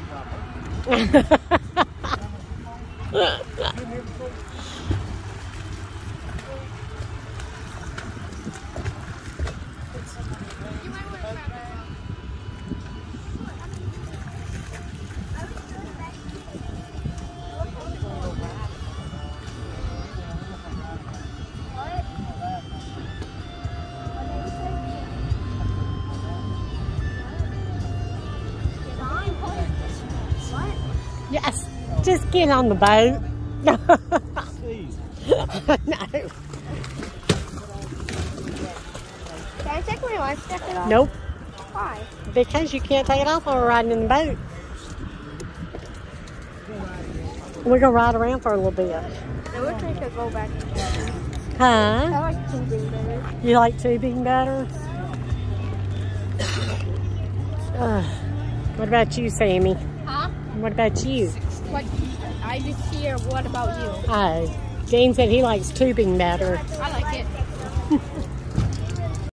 Yes, just get on the boat. No. Can I take my life jacket off? Nope. Why? Because you can't take it off while we're riding in the boat. We're going to ride around for a little bit. I wish I could go back. Huh? I like tubing better. You like tubing better? What about you, Sammy? Huh? What about you? What? I just hear, what about you? Dean said he likes tubing better. I like it.